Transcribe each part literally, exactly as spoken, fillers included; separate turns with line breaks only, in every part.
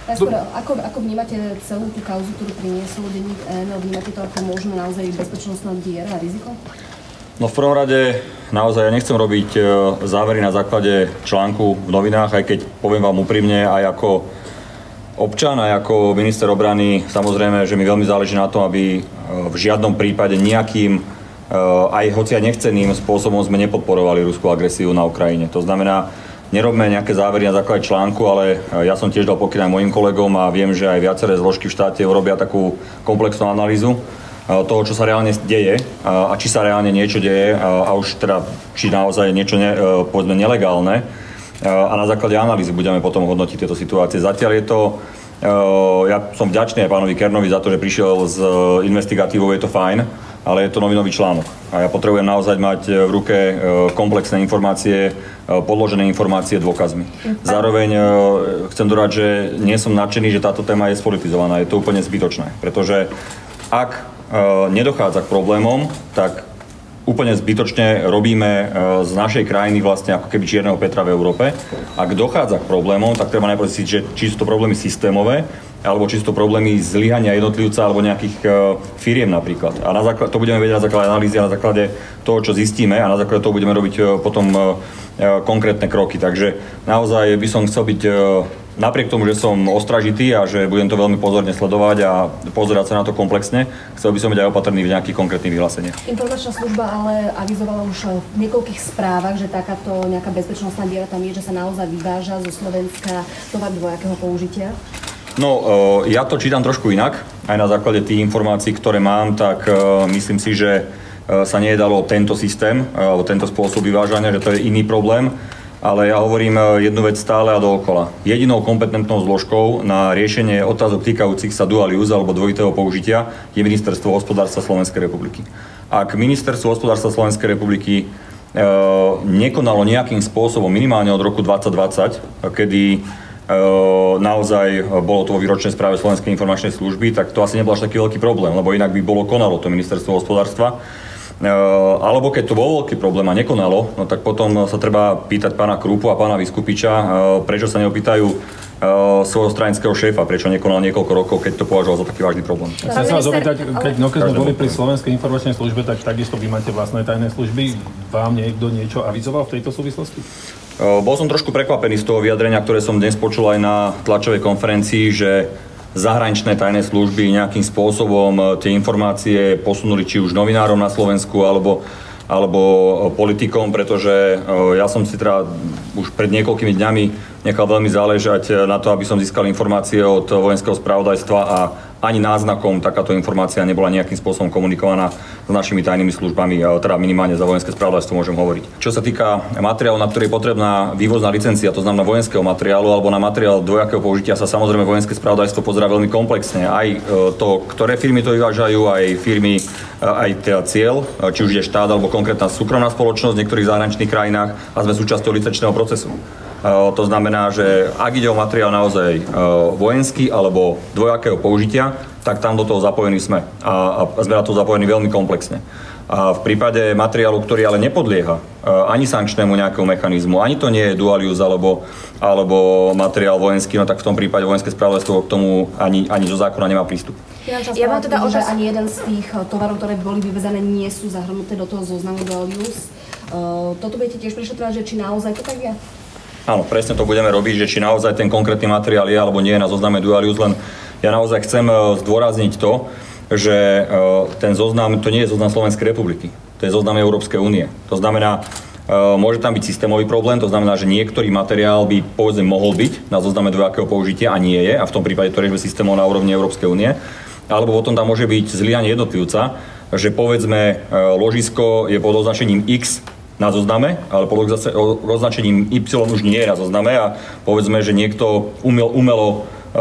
Najskôr, ako, ako vnímate celú tú kauzu, ktorú priniesol denník N? Vnímate to ako možno naozaj bezpečnostná diera a riziko?
No v prvom rade naozaj ja nechcem robiť závery na základe článku v novinách, aj keď poviem vám úprimne, aj ako občan, aj ako minister obrany, samozrejme, že mi veľmi záleží na tom, aby v žiadnom prípade nejakým, aj hoci aj nechceným spôsobom sme nepodporovali ruskú agresiu na Ukrajine. To znamená, nerobme nejaké závery na základe článku, ale ja som tiež dal pokyn aj mojim kolegom a viem, že aj viaceré zložky v štáte urobia takú komplexnú analýzu toho, čo sa reálne deje a či sa reálne niečo deje a už teda, či naozaj niečo ne, povedzme nelegálne a na základe analýzy budeme potom hodnotiť tieto situácie. Zatiaľ je to, ja som vďačný aj pánovi Kernovi za to, že prišiel s investigatívou, je to fajn, ale je to novinový článok. A ja potrebujem naozaj mať v ruke komplexné informácie, podložené informácie dôkazmi. Zároveň chcem dodať, že nie som nadšený, že táto téma je spolitizovaná. Je to úplne zbytočné, pretože ak nedochádza k problémom, tak úplne zbytočne robíme z našej krajiny vlastne ako keby čierneho Petra v Európe. Ak dochádza k problémom, tak treba najprv zistiť, že či sú to problémy systémové, alebo či sú to problémy zlyhania jednotlivca alebo nejakých firiem napríklad. A na základe, to budeme vedieť na základe analýzy a na základe toho, čo zistíme a na základe toho budeme robiť potom konkrétne kroky. Takže naozaj by som chcel byť, napriek tomu, že som ostražitý a že budem to veľmi pozorne sledovať a pozerať sa na to komplexne, chcel by som byť aj opatrný v nejakých konkrétnych vyhláseniach.
Informačná služba ale avizovala už v niekoľkých správach, že takáto nejaká bezpečnostná diera tam je, že sa naozaj vyváža zo Slovenska tovar dvojakého použitia.
No, ja to čítam trošku inak. Aj na základe tých informácií, ktoré mám, tak myslím si, že sa nejedalo tento systém, alebo tento spôsob vyvážania, že to je iný problém. Ale ja hovorím jednu vec stále a dookola. Jedinou kompetentnou zložkou na riešenie otázok týkajúcich sa dual use alebo dvojitého použitia je Ministerstvo hospodárstva Slovenskej republiky. Ak Ministerstvo hospodárstva Slovenskej republiky e, nekonalo nejakým spôsobom minimálne od roku dvadsať dvadsať, kedy naozaj bolo to vo výročnej správe Slovenskej informačnej služby, tak to asi nebol až taký veľký problém, lebo inak by bolo konalo to Ministerstvo hospodárstva. Alebo keď to bol veľký problém a nekonalo, no tak potom sa treba pýtať pána Krúpu a pána Vyskupiča, prečo sa neopýtajú svojho stranického šéfa, prečo nekonal niekoľko rokov, keď to považoval za taký vážny problém.
Chcem sa vás opýtať, keď, no, keď sme boli pri Slovenskej informačnej službe, tak takisto vy máte vlastné tajné služby. Vám niekto niečo avizoval v tejto súvislosti?
Bol som trošku prekvapený z toho vyjadrenia, ktoré som dnes počul aj na tlačovej konferencii, že zahraničné tajné služby nejakým spôsobom tie informácie posunuli či už novinárom na Slovensku alebo, alebo politikom, pretože ja som si teda už pred niekoľkými dňami nechal veľmi záležať na to, aby som získal informácie od vojenského spravodajstva a ani náznakom takáto informácia nebola nejakým spôsobom komunikovaná s našimi tajnými službami, teda minimálne za vojenské spravodajstvo môžem hovoriť. Čo sa týka materiálu, na ktorý je potrebná vývozná licencia, to znamená vojenského materiálu alebo na materiál dvojakého použitia, sa samozrejme vojenské spravodajstvo pozerá veľmi komplexne. Aj to, ktoré firmy to vyvážajú, aj firmy, aj teda cieľ, či už je štát alebo konkrétna súkromná spoločnosť v niektorých zahraničných krajinách a sme súčasťou licenčného procesu. To znamená, že ak ide o materiál naozaj vojenský alebo dvojakého použitia, tak tam do toho zapojení sme. A, a sme na to zapojení veľmi komplexne. A v prípade materiálu, ktorý ale nepodlieha ani sankčnému nejakému mechanizmu, ani to nie je dual use alebo, alebo materiál vojenský, no tak v tom prípade vojenské spravodajstvo k tomu ani, ani zo zákona nemá prístup.
Ja, ja mám teda že ani jeden z tých tovarov, ktoré boli vyvezené, nie sú zahrnuté do toho zoznamu dual use. Uh, toto budete tiež prešetrovať, že či naozaj to tak je?
Áno, presne to budeme robiť, že či naozaj ten konkrétny materiál je alebo nie je na zozname dual use, len ja naozaj chcem zdôrazniť to, že ten zoznam, to nie je zoznam Slovenskej republiky, to je zoznam Európskej únie. To znamená, môže tam byť systémový problém, to znamená, že niektorý materiál by povedzme mohol byť na zozname dvojakého použitia a nie je, a v tom prípade to riešime systémov na úrovni Európskej únie, alebo potom tam môže byť zlyhanie jednotlivca, že povedzme ložisko je pod označením X na zozname, ale pod označením Y už nie je na zozname a povedzme, že niekto umel, umelo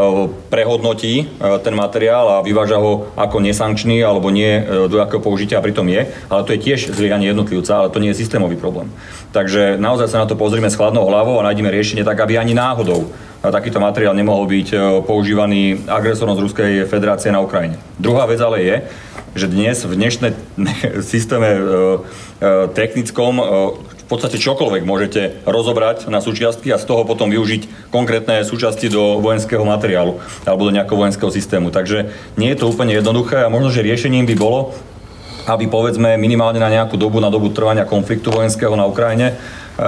prehodnotí ten materiál a vyváža ho ako nesankčný alebo nie do akého použitia a pritom je, ale to je tiež zlyhanie jednotlivca, ale to nie je systémový problém. Takže naozaj sa na to pozrieme s chladnou hlavou a nájdeme riešenie tak, aby ani náhodou takýto materiál nemohol byť používaný agresorom z Ruskej federácie na Ukrajine. Druhá vec ale je, že dnes v dnešnej systéme technickom v podstate čokoľvek môžete rozobrať na súčiastky a z toho potom využiť konkrétne súčasti do vojenského materiálu alebo do nejakého vojenského systému. Takže nie je to úplne jednoduché a možno, že riešením by bolo, aby povedzme minimálne na nejakú dobu, na dobu trvania konfliktu vojenského na Ukrajine,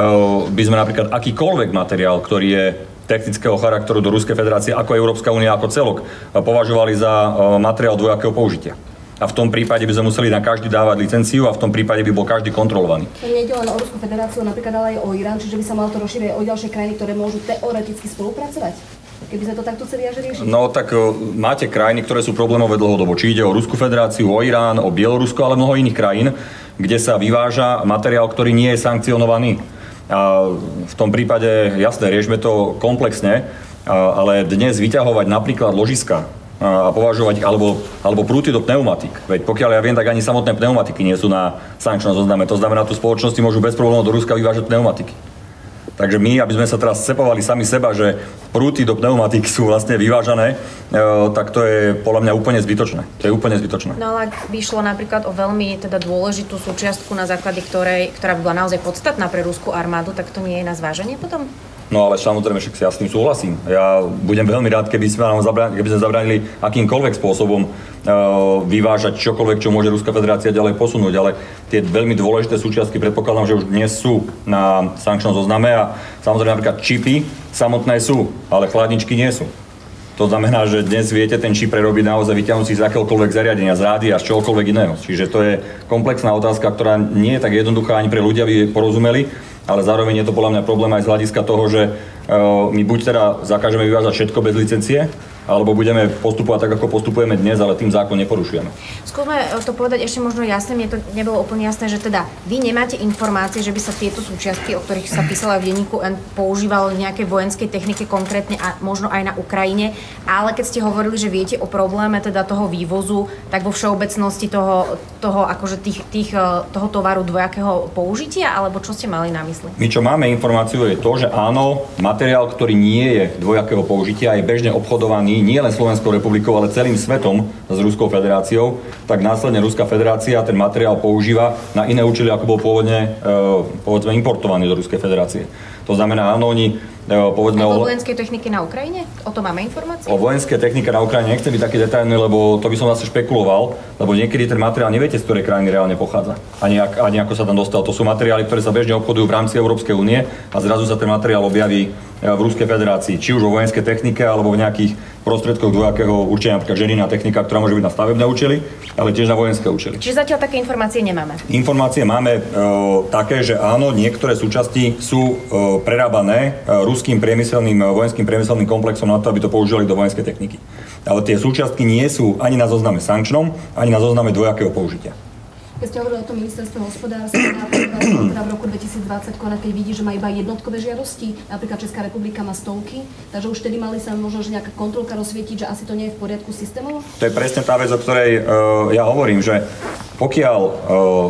by sme napríklad akýkoľvek materiál, ktorý je technického charakteru do Ruskej federácie, ako Európska únia, ako celok, považovali za materiál dvojakého použitia. A v tom prípade by sme museli na každý dávať licenciu a v tom prípade by bol každý kontrolovaný.
To nie ide len o Ruskú federáciu, napríklad ale aj o Irán, čiže by sa malo to rozšíriť o ďalšie krajiny, ktoré môžu teoreticky spolupracovať? Keby sme to takto chceli až riešiť?
No tak máte krajiny, ktoré sú problémové dlhodobo. Či ide o Ruskú federáciu, o Irán, o Bielorusko, ale mnoho iných krajín, kde sa vyváža materiál, ktorý nie je sankcionovaný. A v tom prípade, jasné, riešme to komplexne, ale dnes vyťahovať napríklad ložiska a považovať, alebo, alebo prúty do pneumatik. Veď pokiaľ ja viem, tak ani samotné pneumatiky nie sú na sankčnom zozname. To znamená, že spoločnosti môžu bez problémov do Ruska vyvážať pneumatiky. Takže my, aby sme sa teraz cepovali sami seba, že prúty do pneumatik sú vlastne vyvážané, tak to je podľa mňa úplne zbytočné. To je úplne zbytočné.
No ale ak by šlo napríklad o veľmi teda dôležitú súčiastku, na základe ktorej, ktorá by bola naozaj podstatná pre ruskú armádu, tak to nie je na zváženie potom?
No ale samozrejme, však ja s tým súhlasím. Ja budem veľmi rád, keby sme, nám zabránili, keby sme zabránili akýmkoľvek spôsobom uh, vyvážať čokoľvek, čo môže Ruská federácia ďalej posunúť. Ale tie veľmi dôležité súčiastky predpokladám, že už dnes sú na sankčnom zozname a samozrejme napríklad čipy samotné sú, ale chladničky nie sú. To znamená, že dnes viete ten čip prerobiť naozaj vyťahnúť si z akéhokoľvek zariadenia, z rádia, z čohokoľvek iného. Čiže to je komplexná otázka, ktorá nie je tak jednoduchá ani pre ľudia, aby porozumeli. Ale zároveň je to podľa mňa problém aj z hľadiska toho, že uh, my buď teda zakážeme vyvážať všetko bez licencie, alebo budeme postupovať tak, ako postupujeme dnes, ale tým zákon neporušujeme.
Skúsme to povedať ešte možno jasne, mne to nebolo úplne jasné, že teda vy nemáte informácie, že by sa tieto súčiastky, o ktorých sa písala v denníku N, používalo v nejakej vojenskej technike konkrétne a možno aj na Ukrajine, ale keď ste hovorili, že viete o probléme teda toho vývozu, tak vo všeobecnosti toho, toho akože tých, tých, toho tovaru dvojakého použitia, alebo čo ste mali na mysli?
My čo máme informáciu je to, že áno, materiál, ktorý nie je dvojakého použitia, je bežne obchodovaný nie len Slovenskou republikou, ale celým svetom s Ruskou federáciou, tak následne Ruská federácia ten materiál používa na iné účely, ako bol pôvodne e, povedzme importovaný do Ruskej federácie. To znamená, áno, oni povedzme
o vojenskej techniky na Ukrajine? O tom máme informácie?
O vojenskej technike na Ukrajine nechcem byť taký detailný, lebo to by som zase špekuloval, lebo niekedy ten materiál neviete, z ktorej krajiny reálne pochádza. Ani, ak, ani ako sa tam dostal. To sú materiály, ktoré sa bežne obchodujú v rámci Európskej únie a zrazu sa ten materiál objaví v Ruskej federácii, či už vo vojenskej technike alebo v nejakých prostriedkoch dvojakého určenia, napríklad ženina technika, ktorá môže byť na stavebné účely, ale tiež na vojenské účely.
Čiže zatiaľ také informácie nemáme.
Informácie máme e, také, že áno, niektoré súčasti sú e, prerábané e, ruským priemyselným vojenským priemyselným komplexom na to, aby to používali do vojenskej techniky. Ale tie súčiastky nie sú ani na zozname sankčnom, ani na zozname dvojakého použitia.
Keď ste hovorili o tom ministerstve hospodárstva, teda v roku dvetisícdvadsať konať, keď vidí, že má iba jednotkové žiadosti, napríklad Česká republika má stovky, takže už vtedy mali sa možno že nejaká kontrolka rozsvietiť, že asi to nie je v poriadku systémovo? To
je presne tá vec, o ktorej uh, ja hovorím, že pokiaľ uh,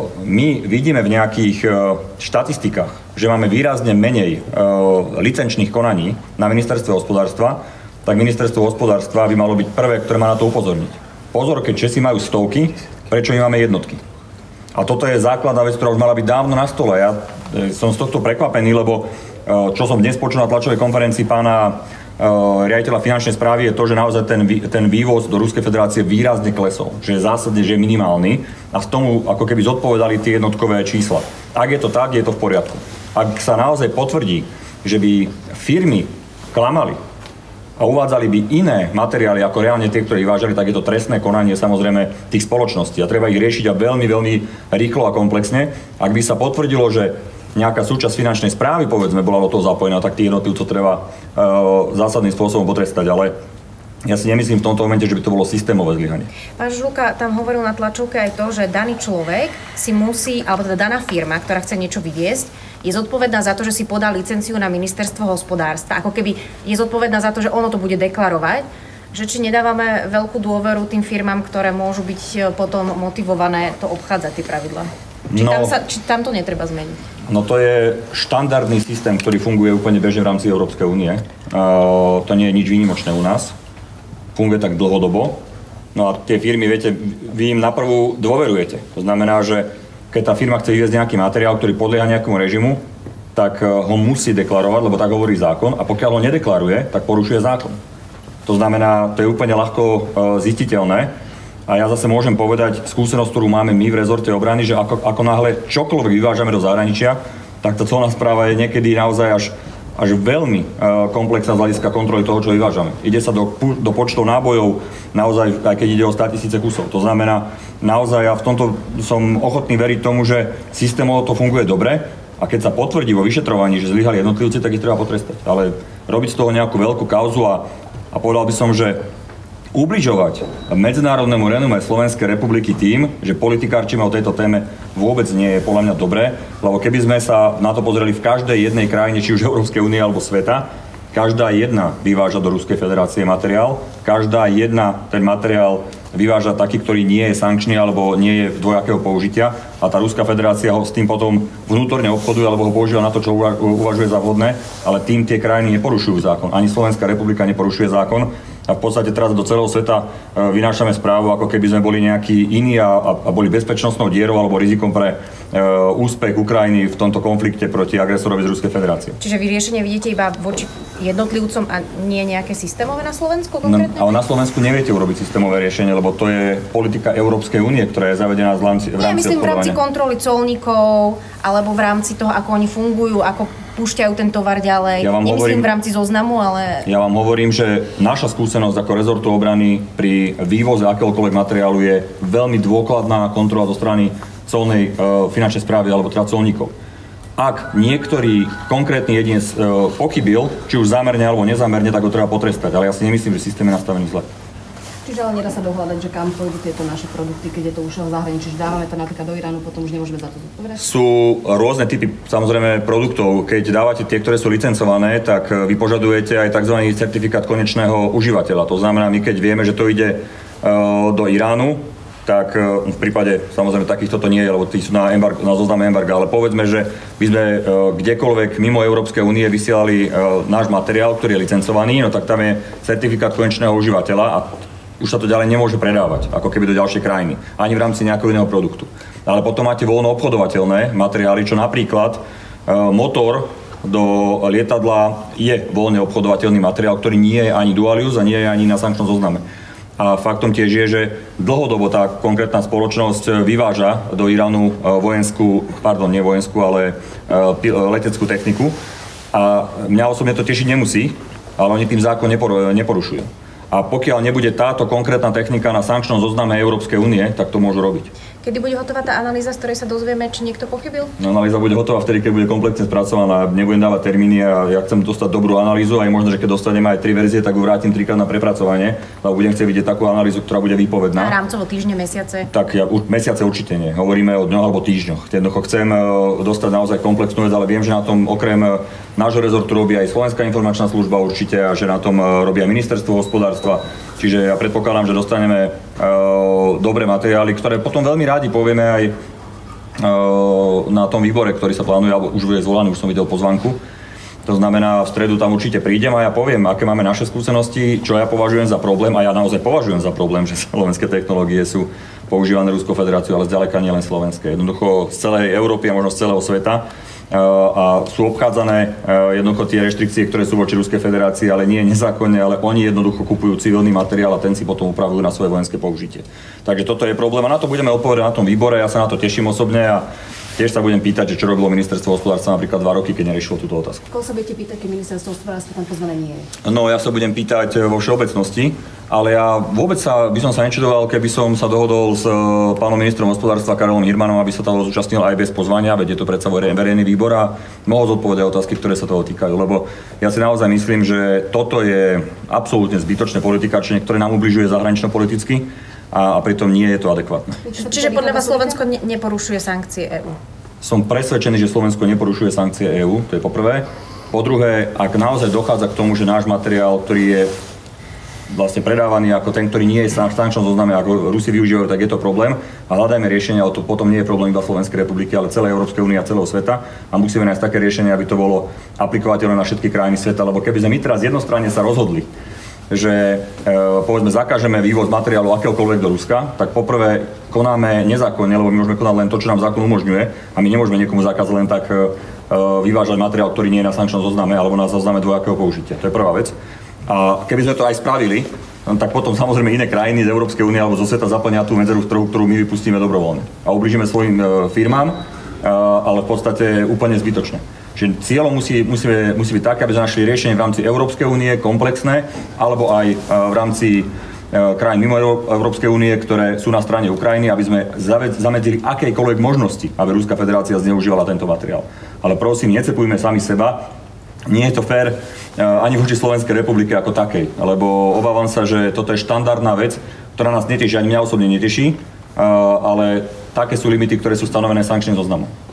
my vidíme v nejakých uh, štatistikách, že máme výrazne menej uh, licenčných konaní na ministerstve hospodárstva, tak ministerstvo hospodárstva by malo byť prvé, ktoré má na to upozorniť. Pozor, keď Česi majú stovky, prečo my máme jednotky? A toto je základná vec, ktorá už mala byť dávno na stole. Ja som z tohto prekvapený, lebo čo som dnes počul na tlačovej konferencii pána riaditeľa finančnej správy je to, že naozaj ten, ten vývoz do Ruskej federácie výrazne klesol. Že je zásadne, že je minimálny a z tomu ako keby zodpovedali tie jednotkové čísla. Ak je to tak, je to v poriadku. Ak sa naozaj potvrdí, že by firmy klamali a uvádzali by iné materiály ako reálne tie, ktoré vyvážali, tak je to trestné konanie samozrejme tých spoločností a treba ich riešiť a veľmi, veľmi rýchlo a komplexne. Ak by sa potvrdilo, že nejaká súčasť finančnej správy, povedzme, bola do toho zapojená, tak tých jednotlivcov treba uh, zásadným spôsobom potrestať, ale ja si nemyslím v tomto momente, že by to bolo systémové zlyhanie.
Pán Žilka tam hovoril na tlačovke aj to, že daný človek si musí, alebo teda daná firma, ktorá chce niečo vyviesť, je zodpovedná za to, že si podá licenciu na ministerstvo hospodárstva. Ako keby je zodpovedná za to, že ono to bude deklarovať, že či nedávame veľkú dôveru tým firmám, ktoré môžu byť potom motivované to obchádzať tie pravidlá. Či, no, tam sa, či tam to netreba zmeniť?
No to je štandardný systém, ktorý funguje úplne bežne v rámci Európskej únie. Uh, to nie je nič výnimočné u nás. Funguje tak dlhodobo. No a tie firmy, viete, vy im naprvu dôverujete. To znamená, že keď tá firma chce vyviezť nejaký materiál, ktorý podlieha nejakému režimu, tak ho musí deklarovať, lebo tak hovorí zákon, a pokiaľ ho nedeklaruje, tak porušuje zákon. To znamená, to je úplne ľahko zistiteľné. A ja zase môžem povedať skúsenosť, ktorú máme my v rezorte obrany, že ako, ako náhle čokoľvek vyvážame do zahraničia, tak tá colná správa je niekedy naozaj až, až veľmi komplexná z hľadiska kontroly toho, čo vyvážame. Ide sa do, do počtov nábojov, naozaj, aj keď ide o státisíce kusov. To znamená, naozaj ja v tomto som ochotný veriť tomu, že systémovo to funguje dobre, a keď sa potvrdí vo vyšetrovaní, že zlyhali jednotlivci, tak ich treba potrestať. Ale robiť z toho nejakú veľkú kauzu a, a povedal by som, že ubližovať medzinárodnému renume Slovenskej republiky tým, že politikárčime o tejto téme, vôbec nie je podľa mňa dobré, lebo keby sme sa na to pozreli v každej jednej krajine, či už Európskej únie alebo sveta, každá jedna vyváža do Ruskej federácie materiál, každá jedna ten materiál vyváža taký, ktorý nie je sankčný alebo nie je dvojakého použitia, a tá Ruská federácia ho s tým potom vnútorne obchoduje alebo ho používa na to, čo uvažuje za vhodné, ale tým tie krajiny neporušujú zákon. Ani Slovenská republika neporušuje zákon. A v podstate teraz do celého sveta vynášame správu, ako keby sme boli nejakí iní a, a boli bezpečnostnou dierou alebo rizikom pre e, úspech Ukrajiny v tomto konflikte proti agresorovi z Ruskej federácie.
Čiže vy riešenie vidíte iba voči jednotlivcom a nie nejaké systémové na Slovensku konkrétne?
No, ale na Slovensku neviete urobiť systémové riešenie, lebo to je politika Európskej únie, ktorá je zavedená v rámci, v rámci
Nie, myslím v rámci kontroly colníkov, alebo v rámci toho, ako oni fungujú, ako púšťajú ten tovar ďalej. Ja Nemyslím hovorím, v rámci zoznamu, ale...
Ja vám hovorím, že naša skúsenosť ako rezortu obrany pri vývoze akéhokoľvek materiálu je veľmi dôkladná kontrola zo strany colnej e, finančnej správy alebo teda colníkov. Ak niektorý konkrétny jedinec e, pochybil, či už zámerne alebo nezámerne, tak ho treba potrestať. Ale ja si nemyslím, že systém je nastavený zle.
Čiže ale nedá sa dohľadať, že kam pôjdu tieto naše produkty, keď je to už v zahraničí, čiže dávame to napríklad do Iránu, potom už nemôžeme za to zodpovedať?
Sú rôzne typy, samozrejme, produktov. Keď dávate tie, ktoré sú licencované, tak vy požadujete aj tzv. Certifikát konečného užívateľa. To znamená, my keď vieme, že to ide uh, do Iránu, tak uh, v prípade, samozrejme, takýchto to nie je, lebo tí sú na, embargo, na zozname embarga, ale povedzme, že by sme uh, kdekoľvek mimo Európskej únie vysielali uh, náš materiál, ktorý je licencovaný, no tak tam je certifikát konečného užívateľa a už sa to ďalej nemôže predávať, ako keby do ďalšej krajiny, ani v rámci nejakého iného produktu. Ale potom máte voľno obchodovateľné materiály, čo napríklad e, motor do lietadla je voľne obchodovateľný materiál, ktorý nie je ani dual use a nie je ani na sankčnom zozname. A faktom tiež je, že dlhodobo tá konkrétna spoločnosť vyváža do Iránu vojenskú, pardon, nie vojenskú, ale e, leteckú techniku. A mňa osobne to tešiť nemusí, ale oni tým zákon neporušujú. A pokiaľ nebude táto konkrétna technika na sankčnom zozname Európskej únie, tak to môžu robiť.
Kedy bude hotová tá analýza, z ktorej sa dozvieme, či niekto pochybil?
No, analýza bude hotová vtedy, keď bude komplexne spracovaná. Nebudem dávať termíny a ja chcem dostať dobrú analýzu, aj možno, že keď dostaneme aj tri verzie, tak ju vrátim trikrát na prepracovanie, lebo budem chcieť vidieť takú analýzu, ktorá bude výpovedná.
A rámcovo týždne, mesiace?
Tak ja, mesiace určite nie. Hovoríme o dňoch alebo týždňoch. Jednoducho chcem dostať naozaj komplexnú vec, ale viem, že na tom okrem nášho rezortu robí aj Slovenská informačná služba určite a že na tom robí aj Ministerstvo hospodárstva. Čiže ja predpokladám, že dostaneme uh, dobré materiály, ktoré potom veľmi rádi povieme aj uh, na tom výbore, ktorý sa plánuje, alebo už bude zvolaný, už som videl pozvanku. To znamená, v stredu tam určite prídem a ja poviem, aké máme naše skúsenosti, čo ja považujem za problém, a ja naozaj považujem za problém, že slovenské technológie sú používané Ruskou federáciou, ale zďaleka nie len slovenské. Jednoducho z celej Európy a možno z celého sveta. A sú obchádzané jednoducho tie reštrikcie, ktoré sú voči Ruskej federácii, ale nie nezákonne, ale oni jednoducho kupujú civilný materiál a ten si potom upravujú na svoje vojenské použitie. Takže toto je problém a na to budeme odpovedať na tom výbore, ja sa na to teším osobne a tiež sa budem pýtať, že čo robilo Ministerstvo hospodárstva napríklad dva roky, keď neriešilo túto otázku.
Koho sa budete pýtať, keď Ministerstvo hospodárstva tam pozvané nie je?
No, ja sa budem pýtať vo všeobecnosti, ale ja vôbec sa, by som sa nečudoval, keby som sa dohodol s pánom ministrom hospodárstva Karolom Hirmanom, aby sa toho zúčastnil aj bez pozvania, veď je to predsa verejný výbor a mohol zodpovedať otázky, ktoré sa toho týkajú, lebo ja si naozaj myslím, že toto je absolútne zbytočné politikačenie, ktoré nám ubližuje zahranično-politicky. A, a pritom nie je to adekvátne.
Čiže podľa vás Slovensko ne, neporušuje sankcie EÚ?
Som presvedčený, že Slovensko neporušuje sankcie EÚ, to je po prvé. Po druhé, ak naozaj dochádza k tomu, že náš materiál, ktorý je vlastne predávaný ako ten, ktorý nie je v sankčnom zozname, ako Rusi využívajú, tak je to problém. A hľadajme riešenia, ale to potom nie je problém iba Slovenskej republiky, ale celej Európskej únie a celého sveta. A musíme nájsť také riešenie, aby to bolo aplikovateľné na všetky krajiny sveta, lebo keby sme my teraz jednostranne sa rozhodli, že e, povedzme zakážeme vývoz materiálu akéhokoľvek do Ruska, tak poprvé konáme nezákonne, lebo my môžeme konať len to, čo nám zákon umožňuje a my nemôžeme niekomu zakázať len tak e, vyvážať materiál, ktorý nie je na sankčnom zozname alebo na zozname dvojakého použitia. To je prvá vec. A keby sme to aj spravili, tak potom samozrejme iné krajiny z Európskej únie alebo zo sveta zaplnia tú medzeru v trhu, ktorú my vypustíme dobrovoľne. A ubližíme svojim e, firmám, e, ale v podstate úplne zbytočne. Čiže cieľom musí, musí, musí byť také, aby sme našli riešenie v rámci Európskej únie komplexné, alebo aj v rámci krajín mimo Európskej únie, ktoré sú na strane Ukrajiny, aby sme zamedzili akejkoľvek možnosti, aby Ruská federácia zneužívala tento materiál. Ale prosím, necepujme sami seba. Nie je to fér ani voči Slovenskej republike ako takej, lebo obávam sa, že toto je štandardná vec, ktorá nás neteší, ani mňa osobne neteší, ale také sú limity, ktoré sú stanovené sankčným zoznamom.